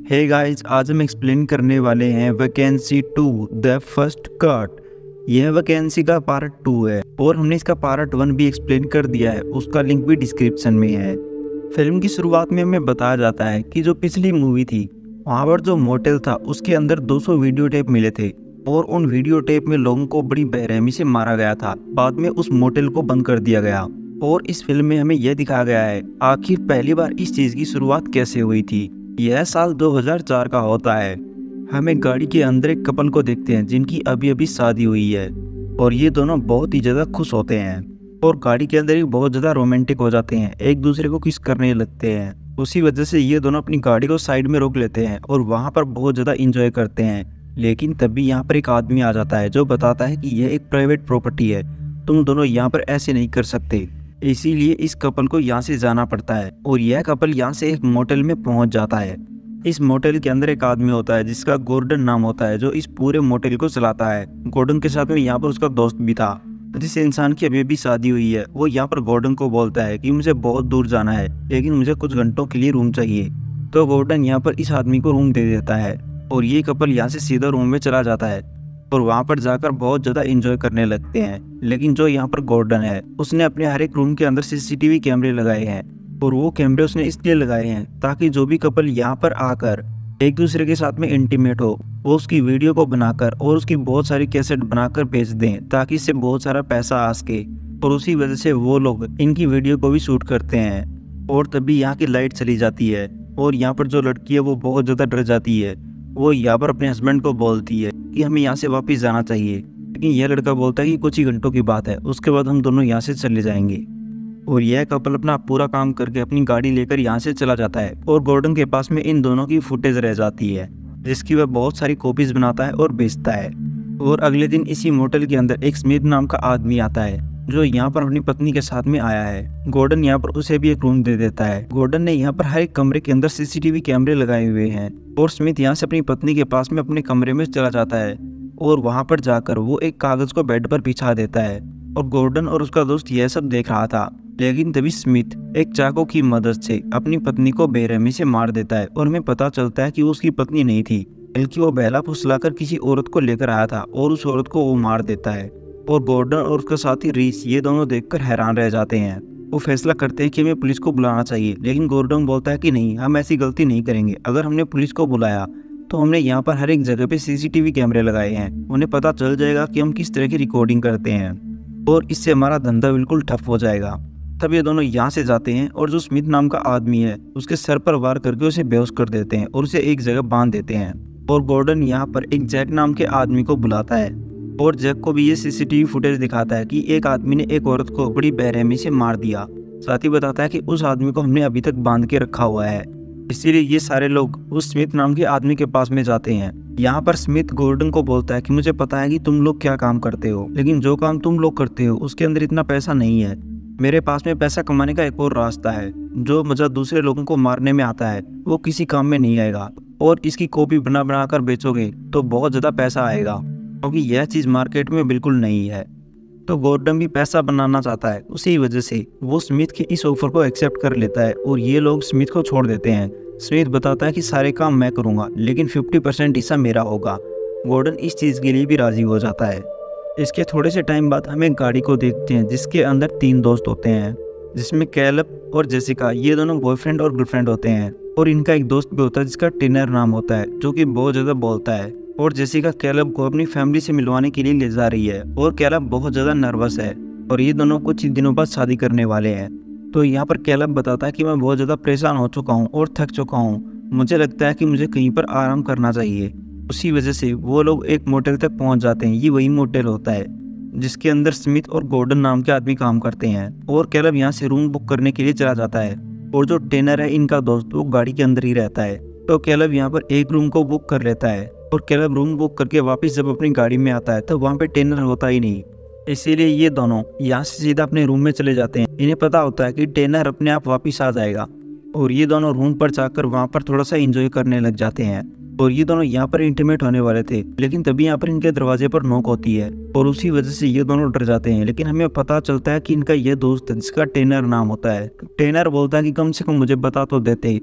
Hey guys, आज हम explain करने वाले हैं वैकेंसी 2 द फर्स्ट कट। यह वैकेंसी का पार्ट 2 है और हमने इसका पार्ट 1 भी एक्सप्लेन कर दिया है, उसका लिंक भी डिस्क्रिप्शन में है। फिल्म की शुरुआत में हमें बताया जाता है कि जो पिछली मूवी थी वहाँ पर जो मोटेल था उसके अंदर 200 वीडियो टेप मिले थे और उन वीडियो टेप में लोगों को बड़ी बेरहमी से मारा गया था। बाद में उस मोटेल को बंद कर दिया गया और इस फिल्म में हमें यह दिखाया गया है आखिर पहली बार इस चीज़ की शुरुआत कैसे हुई थी। यह साल 2004 का होता है। हमें गाड़ी के अंदर एक कपल को देखते हैं जिनकी अभी अभी शादी हुई है और ये दोनों बहुत ही ज़्यादा खुश होते हैं और गाड़ी के अंदर ही बहुत ज़्यादा रोमांटिक हो जाते हैं, एक दूसरे को किस करने लगते हैं। उसी वजह से ये दोनों अपनी गाड़ी को साइड में रोक लेते हैं और वहाँ पर बहुत ज़्यादा इंजॉय करते हैं। लेकिन तभी यहाँ पर एक आदमी आ जाता है जो बताता है कि यह एक प्राइवेट प्रॉपर्टी है, तुम दोनों यहाँ पर ऐसे नहीं कर सकते। इसीलिए इस कपल को यहाँ से जाना पड़ता है और यह कपल यहाँ से एक मोटेल में पहुँच जाता है। इस मोटेल के अंदर एक आदमी होता है जिसका गॉर्डन नाम होता है, जो इस पूरे मोटेल को चलाता है। गॉर्डन के साथ में यहाँ पर उसका दोस्त भी था। जिस इंसान की अभी भी शादी हुई है वो यहाँ पर गॉर्डन को बोलता है कि मुझे बहुत दूर जाना है लेकिन मुझे कुछ घंटों के लिए रूम चाहिए। तो गॉर्डन यहाँ पर इस आदमी को रूम दे देता है और ये कपल यहाँ से सीधा रूम में चला जाता है और वहाँ पर जाकर बहुत ज़्यादा एंजॉय करने लगते हैं। लेकिन जो यहाँ पर गॉर्डन है उसने अपने हर एक रूम के अंदर सीसीटीवी कैमरे लगाए हैं और वो कैमरे उसने इसलिए लगाए हैं ताकि जो भी कपल यहाँ पर आकर एक दूसरे के साथ में इंटीमेट हो वो उसकी वीडियो को बनाकर और उसकी बहुत सारी कैसेट बनाकर बेच दें ताकि इससे बहुत सारा पैसा आ सके। और उसी वजह से वो लोग इनकी वीडियो को भी शूट करते हैं। और तभी यहाँ की लाइट चली जाती है और यहाँ पर जो लड़की है वो बहुत ज़्यादा डर जाती है। वो यहाँ पर अपने हस्बैंड को बोलती है कि हमें यहाँ से वापस जाना चाहिए, लेकिन यह लड़का बोलता है कि कुछ ही घंटों की बात है, उसके बाद हम दोनों यहाँ से चले जाएंगे। और यह कपल अपना पूरा काम करके अपनी गाड़ी लेकर यहाँ से चला जाता है और गॉर्डन के पास में इन दोनों की फुटेज रह जाती है जिसकी वह बहुत सारी कॉपीज बनाता है और बेचता है। और अगले दिन इसी मोटेल के अंदर एक स्मिथ नाम का आदमी आता है जो यहाँ पर अपनी पत्नी के साथ में आया है। गॉर्डन यहाँ पर उसे भी एक रूम दे देता है। गॉर्डन ने यहाँ पर हर एक कमरे के अंदर सीसीटीवी कैमरे लगाए हुए हैं और स्मिथ यहाँ से अपनी पत्नी के पास में अपने कमरे में चला जाता है और वहाँ पर जाकर वो एक कागज को बेड पर बिछा देता है। और गॉर्डन और उसका दोस्त यह सब देख रहा था, लेकिन तभी स्मिथ एक चाकू की मदद से अपनी पत्नी को बेरहमी से मार देता है और हमें पता चलता है कि वो उसकी पत्नी नहीं थी बल्कि वो बहला फुसलाकर किसी औरत को लेकर आया था और उस औरत को वो मार देता है। और गॉर्डन और उसका साथी रीस ये दोनों देखकर हैरान रह जाते हैं। वो फैसला करते हैं कि हमें पुलिस को बुलाना चाहिए, लेकिन गॉर्डन बोलता है कि नहीं, हम ऐसी गलती नहीं करेंगे। अगर हमने पुलिस को बुलाया तो हमने यहाँ पर हर एक जगह पे सीसीटीवी कैमरे लगाए हैं, उन्हें पता चल जाएगा कि हम किस तरह की रिकॉर्डिंग करते हैं और इससे हमारा धंधा बिल्कुल ठप हो जाएगा। तब ये दोनों यहाँ से जाते हैं और जो स्मिथ नाम का आदमी है उसके सर पर वार करके उसे बेहोश कर देते हैं और उसे एक जगह बांध देते हैं। और गॉर्डन यहाँ पर एक जैक नाम के आदमी को बुलाता है और जैक को भी ये सीसीटीवी फुटेज दिखाता है कि एक आदमी ने एक औरत को बड़ी बेरहमी से मार दिया। साथ ही बताता है कि उस आदमी को हमने अभी तक बांध के रखा हुआ है। इसीलिए ये सारे लोग उस स्मिथ नाम के आदमी के पास में जाते हैं। यहाँ पर स्मिथ गॉर्डन को बोलता है कि मुझे पता है कि तुम लोग क्या काम करते हो, लेकिन जो काम तुम लोग करते हो उसके अंदर इतना पैसा नहीं है। मेरे पास में पैसा कमाने का एक और रास्ता है। जो मजा दूसरे लोगों को मारने में आता है वो किसी काम में नहीं आएगा और इसकी कॉपी बना बना कर बेचोगे तो बहुत ज़्यादा पैसा आएगा, क्योंकि यह चीज़ मार्केट में बिल्कुल नहीं है। तो गॉर्डन भी पैसा बनाना चाहता है, उसी वजह से वो स्मिथ के इस ऑफर को एक्सेप्ट कर लेता है और ये लोग स्मिथ को छोड़ देते हैं। स्मिथ बताता है कि सारे काम मैं करूँगा लेकिन 50% हिस्सा मेरा होगा। गॉर्डन इस चीज़ के लिए भी राज़ी हो जाता है। इसके थोड़े से टाइम बाद हम एक गाड़ी को देखते हैं जिसके अंदर 3 दोस्त होते हैं, जिसमें कैलब और जेसिका ये दोनों बॉयफ्रेंड और गर्लफ्रेंड होते हैं। और इनका एक दोस्त भी होता है जिसका टिनर नाम होता है, जो कि बहुत ज़्यादा बोलता है। और जेसिका कैलब को अपनी फैमिली से मिलवाने के लिए ले जा रही है और कैलब बहुत ज़्यादा नर्वस है और ये दोनों कुछ ही दिनों बाद शादी करने वाले हैं। तो यहाँ पर कैलब बताता है कि मैं बहुत ज़्यादा परेशान हो चुका हूँ और थक चुका हूँ, मुझे लगता है कि मुझे कहीं पर आराम करना चाहिए। उसी वजह से वो लोग एक मोटेल तक पहुँच जाते हैं। ये वही मोटेल होता है जिसके अंदर स्मिथ और गॉर्डन नाम के आदमी काम करते हैं। और कैलब यहाँ से रूम बुक करने के लिए चला जाता है और जो टेनर है इनका दोस्त वो गाड़ी के अंदर ही रहता है। तो कैलब यहाँ पर एक रूम को बुक कर लेता है और कैलब रूम बुक करके वापस जब अपनी गाड़ी में आता है तो वहाँ पे टेनर होता ही नहीं। इसीलिए ये दोनों यहाँ से सीधा अपने रूम में चले जाते हैं। इन्हें पता होता है कि टेनर अपने आप वापस आ जाएगा और ये दोनों रूम पर जाकर वहाँ पर थोड़ा सा एंजॉय करने लग जाते हैं। और ये दोनों यहाँ पर इंटीमेट होने वाले थे, लेकिन तभी यहाँ पर इनके दरवाजे पर नॉक होती है और उसी वजह से ये दोनों डर जाते हैं। लेकिन हमें पता चलता है कि इनका ये दोस्त है जिसका टेनर नाम होता है। टेनर बोलता है कि कम से कम मुझे बता तो देते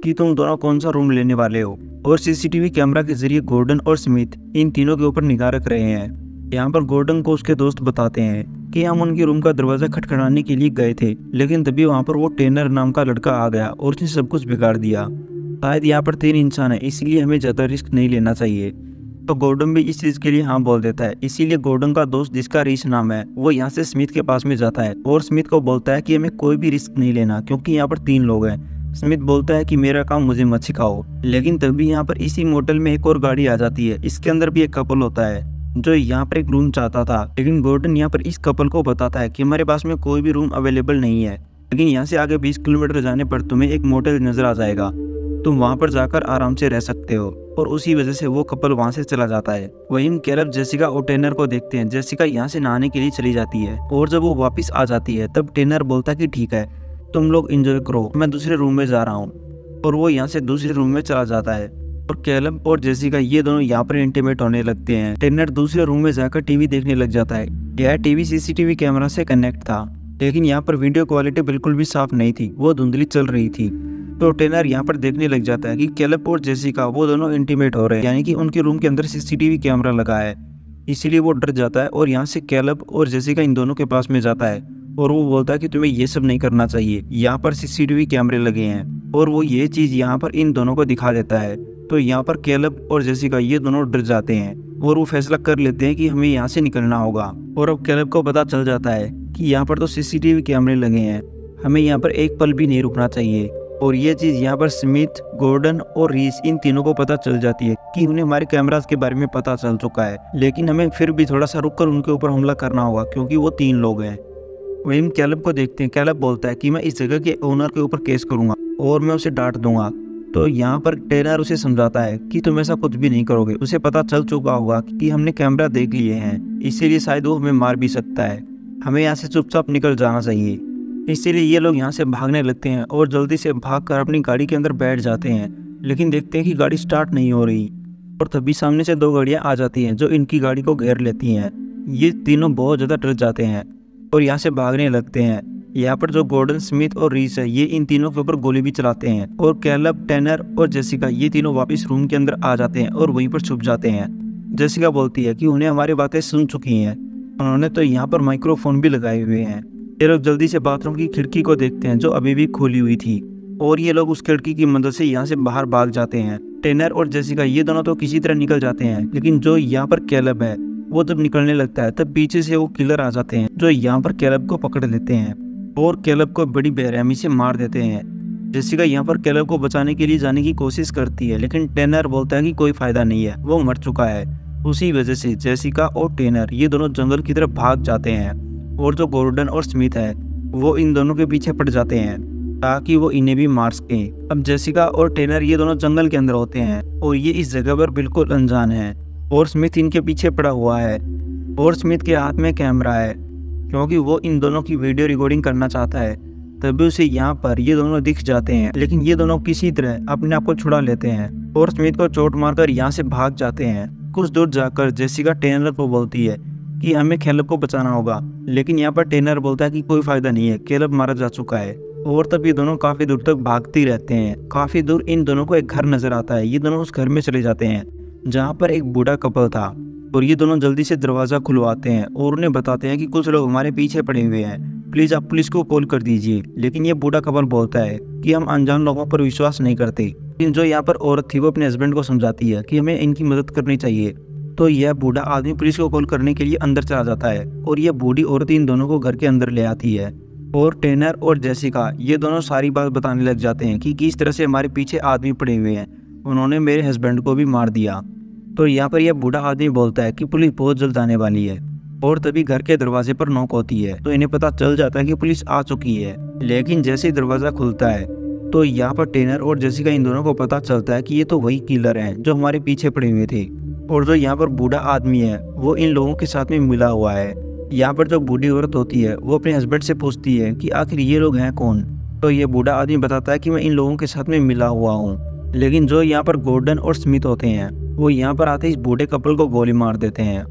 कि तुम दोनों कौन सा रूम लेने वाले हो। और सीसीटीवी कैमरा के जरिए गॉर्डन और स्मिथ इन तीनों के ऊपर निगाह रख रहे हैं। यहाँ पर गॉर्डन को उसके दोस्त बताते हैं कि हम उनके रूम का दरवाजा खटखटाने के लिए गए थे, लेकिन तभी वहाँ पर वो टेनर नाम का लड़का आ गया और उसने सब कुछ बिगाड़ दिया। शायद यहाँ पर 3 इंसान है, इसलिए हमें ज़्यादा रिस्क नहीं लेना चाहिए। तो गॉर्डन भी इस चीज़ के लिए हाँ बोल देता है। इसीलिए गॉर्डन का दोस्त जिसका रीस नाम है वो यहाँ से स्मिथ के पास में जाता है और स्मिथ को बोलता है कि हमें कोई भी रिस्क नहीं लेना क्योंकि यहाँ पर 3 लोग हैं। स्मिथ बोलता है कि मेरा काम मुझे मत सिखाओ। लेकिन तभी यहाँ पर इसी मोटल में एक और गाड़ी आ जाती है। इसके अंदर भी एक कपल होता है जो यहाँ पर एक रूम चाहता था, लेकिन गॉर्डन यहाँ पर इस कपल को बताता है कि हमारे पास में कोई भी रूम अवेलेबल नहीं है, लेकिन यहाँ से आगे 20 किलोमीटर जाने पर तुम्हें एक मोटल नजर आ जाएगा, तुम वहाँ पर जाकर आराम से रह सकते हो। और उसी वजह से वो कपल वहाँ से चला जाता है। वहीं हम कैलब जेसिका और टेनर को देखते हैं। जेसिका यहाँ से नहाने के लिए चली जाती है और जब वो वापस आ जाती है तब टेनर बोलता है कि ठीक है तुम लोग एंजॉय करो, मैं दूसरे रूम में जा रहा हूँ। और वो यहाँ से दूसरे रूम में चला जाता है और कैलब और जेसिका ये दोनों यहाँ पर इंटीमेट होने लगते हैं। टेनर दूसरे रूम में जाकर टीवी देखने लग जाता है। यह टीवी सीसीटीवी कैमरा से कनेक्ट था, लेकिन यहाँ पर वीडियो क्वालिटी बिल्कुल भी साफ नहीं थी, वो धुंधली चल रही थी। तो टेनर यहाँ पर देखने लग जाता है कि कैलब और जेसिका वो दोनों इंटीमेट हो रहे हैं, यानी कि उनके रूम के अंदर सीसीटीवी कैमरा लगा है। इसीलिए वो डर जाता है और यहाँ से कैलब और जेसिका इन दोनों के पास में जाता है और वो बोलता है कि तुम्हें ये सब नहीं करना चाहिए, यहाँ पर सीसीटीवी कैमरे लगे हैं। और वो ये चीज़ यहाँ पर इन दोनों को दिखा देता है। तो यहाँ पर कैलब और जेसिका ये दोनों डर जाते हैं और वो फैसला कर लेते हैं कि हमें यहाँ से निकलना होगा। और अब कैलब को पता चल जाता है कि यहाँ पर तो सीसीटीवी कैमरे लगे हैं, हमें यहाँ पर एक पल भी नहीं रुकना चाहिए। और ये चीज़ यहाँ पर स्मिथ, गॉर्डन और रीस इन तीनों को पता चल जाती है कि उन्हें हमारे कैमरास के बारे में पता चल चुका है, लेकिन हमें फिर भी थोड़ा सा रुक कर उनके ऊपर हमला करना होगा क्योंकि वो 3 लोग हैं। वहीं हम कैलब को देखते हैं। कैलब बोलता है कि मैं इस जगह के ओनर के ऊपर केस करूंगा और मैं उसे डांट दूंगा। तो यहाँ पर टेनर उसे समझाता है कि तुम ऐसा कुछ भी नहीं करोगे, उसे पता चल चुका होगा कि हमने कैमरा देख लिए हैं, इसीलिए शायद वो हमें मार भी सकता है, हमें यहाँ से चुपचाप निकल जाना चाहिए। इसीलिए ये लोग यहाँ से भागने लगते हैं और जल्दी से भागकर अपनी गाड़ी के अंदर बैठ जाते हैं, लेकिन देखते हैं कि गाड़ी स्टार्ट नहीं हो रही। और तभी सामने से 2 गाड़ियाँ आ जाती हैं जो इनकी गाड़ी को घेर लेती हैं। ये तीनों बहुत ज़्यादा डर जाते हैं और यहाँ से भागने लगते हैं। यहाँ पर जो गॉर्डन, स्मिथ और रीस है ये इन तीनों के ऊपर गोली भी चलाते हैं। और कैलब, टेनर और जेसिका ये तीनों वापस रूम के अंदर आ जाते हैं और वहीं पर छुप जाते हैं। जेसिका बोलती है कि उन्हें हमारी बातें सुन चुकी हैं, उन्होंने तो यहाँ पर माइक्रोफोन भी लगाए हुए हैं। ये लोग जल्दी से बाथरूम की खिड़की को देखते हैं जो अभी भी खुली हुई थी और ये लोग उस खिड़की की मदद से यहाँ से बाहर भाग जाते हैं। टेनर और जेसिका ये दोनों तो किसी तरह निकल जाते हैं, लेकिन जो यहाँ पर कैलब है वो जब निकलने लगता है तब पीछे से वो किलर आ जाते हैं जो यहाँ पर कैलब को पकड़ लेते हैं और कैलब को बड़ी बेरहमी से मार देते हैं। जेसिका यहाँ पर कैलब को बचाने के लिए जाने की कोशिश करती है, लेकिन टेनर बोलता है कि कोई फायदा नहीं है, वो मर चुका है। उसी वजह से जेसिका और टेनर ये दोनों जंगल की तरफ भाग जाते हैं और जो गॉर्डन और स्मिथ है वो इन दोनों के पीछे पड़ जाते हैं ताकि वो इन्हें भी मार सकें। अब जेसिका और टेनर ये दोनों जंगल के अंदर होते हैं और ये इस जगह पर बिल्कुल अनजान है और स्मिथ इनके पीछे पड़ा हुआ है और स्मिथ के हाथ में कैमरा है क्योंकि वो इन दोनों की वीडियो रिकॉर्डिंग करना चाहता है। तभी उसे यहाँ पर ये दोनों दिख जाते हैं, लेकिन ये दोनों किसी तरह अपने आप को छुड़ा लेते हैं और स्मिथ को चोट मारकर यहाँ से भाग जाते हैं। कुछ दूर जाकर जेसिका टेनर को बोलती है कि हमें कैलब को बचाना होगा, लेकिन यहाँ पर टेनर बोलता है कि कोई फायदा नहीं है, कैलब मारा जा चुका है। और तब ये दोनों काफी दूर तक भागते रहते हैं। काफी दूर इन दोनों को एक घर नजर आता है। ये दोनों उस घर में चले जाते हैं जहाँ पर एक बूढ़ा कपल था और ये दोनों जल्दी से दरवाजा खुलवाते हैं और उन्हें बताते हैं कि कुछ लोग हमारे पीछे पड़े हुए हैं, प्लीज आप पुलिस को कॉल कर दीजिए। लेकिन ये बूढ़ा कपल बोलता है कि हम अनजान लोगों पर विश्वास नहीं करते। लेकिन जो यहाँ पर औरत थी वो अपने हस्बैंड को समझाती है कि हमें इनकी मदद करनी चाहिए। तो यह बूढ़ा आदमी पुलिस को कॉल करने के लिए अंदर चला जाता है और यह बूढ़ी औरत इन दोनों को घर के अंदर ले आती है। और टेनर और जेसिका ये दोनों सारी बात बताने लग जाते हैं कि किस तरह से हमारे पीछे आदमी पड़े हुए हैं, उन्होंने मेरे हस्बैंड को भी मार दिया। तो यहाँ पर यह बूढ़ा आदमी बोलता है कि पुलिस बहुत जल्द आने वाली है। और तभी घर के दरवाजे पर नॉक होती है तो इन्हें पता चल जाता है कि पुलिस आ चुकी है। लेकिन जैसे ही दरवाजा खुलता है तो यहाँ पर टेनर और जेसिका इन दोनों को पता चलता है कि ये तो वही किलर हैं जो हमारे पीछे पड़े हुए थे। और जो यहाँ पर बूढ़ा आदमी है वो इन लोगों के साथ में मिला हुआ है। यहाँ पर जो बूढ़ी औरत होती है वो अपने हस्बैंड से पूछती है कि आखिर ये लोग हैं कौन। तो ये बूढ़ा आदमी बताता है कि मैं इन लोगों के साथ में मिला हुआ हूँ। लेकिन जो यहाँ पर गॉर्डन और स्मिथ होते हैं वो यहाँ पर आते इस बूढ़े कपल को गोली मार देते हैं।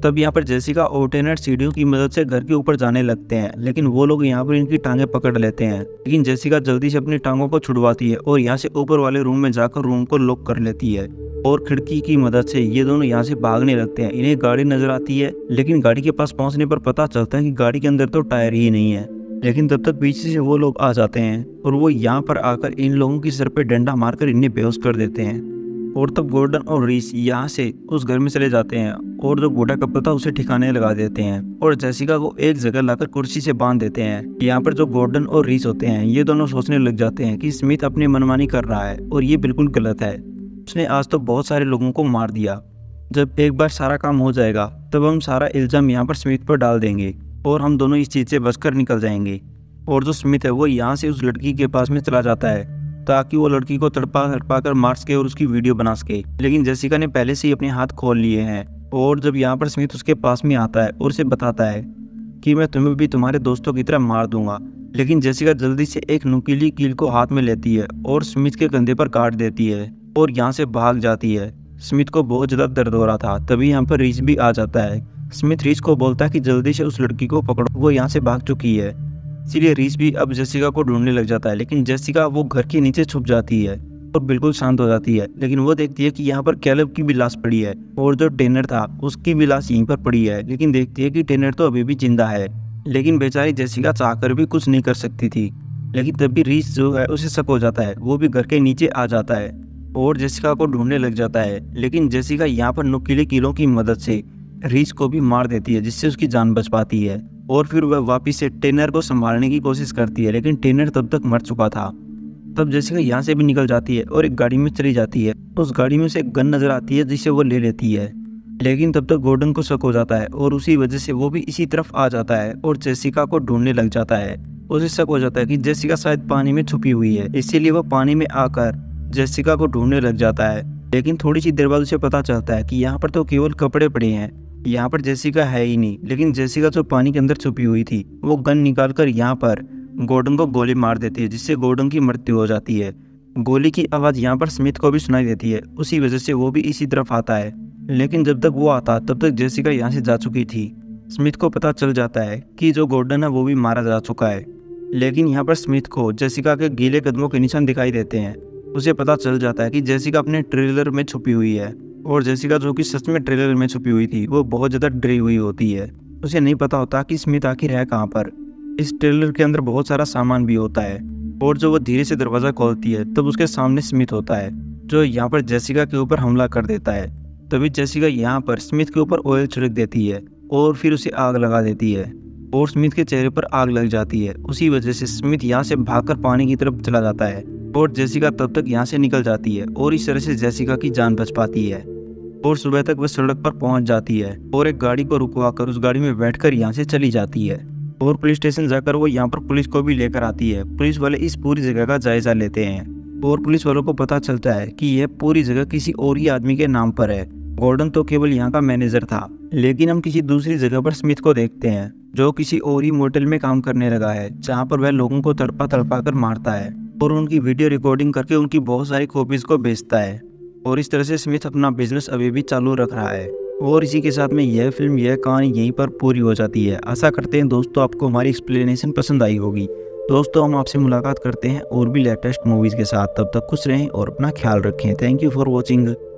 तब यहाँ पर जेसिका और टेनर सीढ़ियों की मदद से घर के ऊपर जाने लगते हैं, लेकिन वो लोग यहाँ पर इनकी टांगें पकड़ लेते हैं। लेकिन जेसिका जल्दी से अपनी टांगों को छुड़वाती है और यहाँ से ऊपर वाले रूम में जाकर रूम को लॉक कर लेती है और खिड़की की मदद से ये दोनों यहाँ से भागने लगते हैं। इन्हें गाड़ी नजर आती है, लेकिन गाड़ी के पास पहुंचने पर पता चलता है कि गाड़ी के अंदर तो टायर ही नहीं है। लेकिन तब तक पीछे से वो लोग आ जाते हैं और वो यहाँ पर आकर इन लोगों की सर पे डंडा मारकर इन्हें बेहोश कर देते हैं। और तब गॉर्डन और रीस यहाँ से उस घर में चले जाते हैं और जो बूढ़ा कपल था उसे ठिकाने लगा देते हैं और जेसिका को एक जगह लाकर कुर्सी से बांध देते हैं। यहाँ पर जो गॉर्डन और रीस होते हैं ये दोनों सोचने लग जाते हैं कि स्मिथ अपनी मनमानी कर रहा है और ये बिल्कुल गलत है। उसने आज तो बहुत सारे लोगों को मार दिया। जब एक बार सारा काम हो जाएगा तब हम सारा इल्जाम यहाँ पर स्मिथ पर डाल देंगे और हम दोनों इस चीज़ से बचकर निकल जाएंगे। और जो स्मिथ है वो यहाँ से उस लड़की के पास में चला जाता है ताकि वो लड़की को तड़पा कर मार सके और उसकी वीडियो बना सके। लेकिन जेसिका ने पहले से ही अपने हाथ खोल लिए हैं। और जब यहाँ पर स्मिथ उसके पास में आता है और उसे बताता है कि मैं तुम्हें भी तुम्हारे दोस्तों की तरह मार दूंगा, लेकिन जेसिका जल्दी से एक नुकीली कील को हाथ में लेती है और स्मिथ के कंधे पर काट देती है और यहाँ से भाग जाती है। स्मिथ को बहुत ज़्यादा दर्द हो रहा था। तभी यहाँ पर रीस भी आ जाता है। स्मिथ रीस को बोलता है कि जल्दी से उस लड़की को पकड़ो, वो यहाँ से भाग चुकी है। इसीलिए रीस भी अब जेसिका को ढूंढने लग जाता है, लेकिन जेसिका वो घर के नीचे छुप जाती है और बिल्कुल शांत हो जाती है। लेकिन वो देखती है कि यहाँ पर कैलेब की भी लाश पड़ी है और जो टेनर था उसकी भी लाश यहीं पर पड़ी है। लेकिन देखती है कि टेनर तो अभी भी जिंदा है, लेकिन बेचारी जेसिका चाहकर भी कुछ नहीं कर सकती थी। लेकिन तब भी रीस जो है उसे शक हो जाता है, वो भी घर के नीचे आ जाता है और जेसिका को ढूंढने लग जाता है। लेकिन जेसिका यहाँ पर नुकीले कीलों की मदद से रीस को भी मार देती है, जिससे उसकी जान बच पाती है। और फिर वह वापस से टेनर को संभालने की कोशिश करती है, लेकिन टेनर तब तक मर चुका था। तब जेसिका यहाँ से भी निकल जाती है और एक गाड़ी में चली जाती है। उस गाड़ी में से एक गन नजर आती है जिसे वो ले लेती है। लेकिन तब तक गॉर्डन को शक हो जाता है और उसी वजह से वो भी इसी तरफ आ जाता है और जेसिका को ढूंढने लग जाता है। उसे शक हो जाता है कि जेसिका शायद पानी में छुपी हुई है, इसीलिए वो पानी में आकर जेसिका को ढूंढने लग जाता है। लेकिन थोड़ी सी देर बाद उसे पता चलता है कि यहाँ पर तो केवल कपड़े पड़े हैं, यहाँ पर जेसिका है ही नहीं। लेकिन जेसिका जो पानी के अंदर छुपी हुई थी वो गन निकालकर यहाँ पर गॉर्डन को गोली मार देती है, जिससे गॉर्डन की मृत्यु हो जाती है। गोली की आवाज़ यहाँ पर स्मिथ को भी सुनाई देती है, उसी वजह से वो भी इसी तरफ आता है। लेकिन जब तक वो आता तब तक जेसिका यहाँ से जा चुकी थी। स्मिथ को पता चल जाता है कि जो गॉर्डन है वो भी मारा जा चुका है। लेकिन यहाँ पर स्मिथ को जेसिका के गीले कदमों के निशान दिखाई देते हैं। उसे पता चल जाता है कि जेसिका अपने ट्रेलर में छुपी हुई है और जेसिका जो कि सच में ट्रेलर में छुपी हुई थी वो बहुत ज़्यादा डरी हुई होती है। उसे नहीं पता होता कि स्मिथ आखिर है कहाँ पर। इस ट्रेलर के अंदर बहुत सारा सामान भी होता है और जो वो धीरे से दरवाज़ा खोलती है तब उसके सामने स्मिथ होता है, जो यहाँ पर जेसिका के ऊपर हमला कर देता है। तभी जेसिका यहाँ पर स्मिथ के ऊपर ऑयल छिड़क देती है और फिर उसे आग लगा देती है और स्मिथ के चेहरे पर आग लग जाती है। उसी वजह से स्मिथ यहाँ से भागकर पानी की तरफ चला जाता है और जेसिका तब तक यहाँ से निकल जाती है और इस तरह से जेसिका की जान बच पाती है। और सुबह तक वह सड़क पर पहुंच जाती है और एक गाड़ी को रुकवाकर उस गाड़ी में बैठकर यहाँ से चली जाती है। और पुलिस स्टेशन जाकर वो यहाँ पर पुलिस को भी लेकर आती है। पुलिस वाले इस पूरी जगह का जायजा लेते हैं और पुलिस वालों को पता चलता है कि यह पूरी जगह किसी और ही आदमी के नाम पर है। गॉर्डन तो केवल यहाँ का मैनेजर था, लेकिन हम किसी दूसरी जगह पर स्मिथ को देखते हैं जो किसी और ही मोटेल में काम करने लगा है, जहाँ पर वह लोगों को तड़पा कर मारता है और उनकी वीडियो रिकॉर्डिंग करके उनकी बहुत सारी कॉपीज को बेचता है। और इस तरह से स्मिथ अपना बिजनेस अभी भी चालू रख रहा है। और इसी के साथ में यह फिल्म, यह कहानी यहीं पर पूरी हो जाती है। आशा करते हैं दोस्तों आपको हमारी एक्सप्लेनेशन पसंद आई होगी। दोस्तों हम आपसे मुलाकात करते हैं और भी लेटेस्ट मूवीज़ के साथ। तब तक खुश रहें और अपना ख्याल रखें। Thank you for watching.